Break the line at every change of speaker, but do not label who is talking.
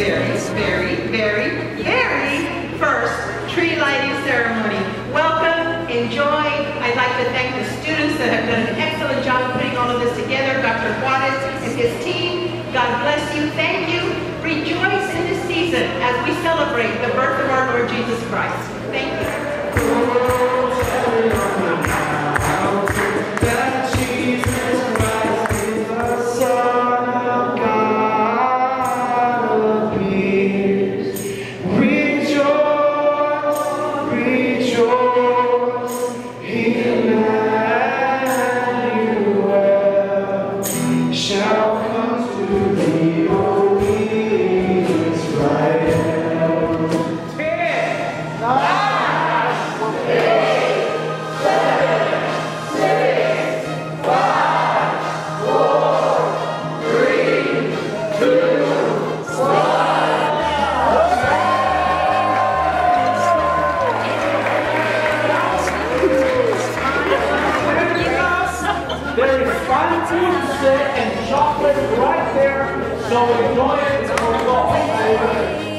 very first tree lighting ceremony. Welcome, enjoy. I'd like to thank the students that have done an excellent job putting all of this together. Dr. Juarez and his team, God bless you. Thank you. Rejoice in this season as we celebrate the birth of our Lord Jesus Christ. Thank you.
There is fine food to sit and chocolate right there, so enjoy it.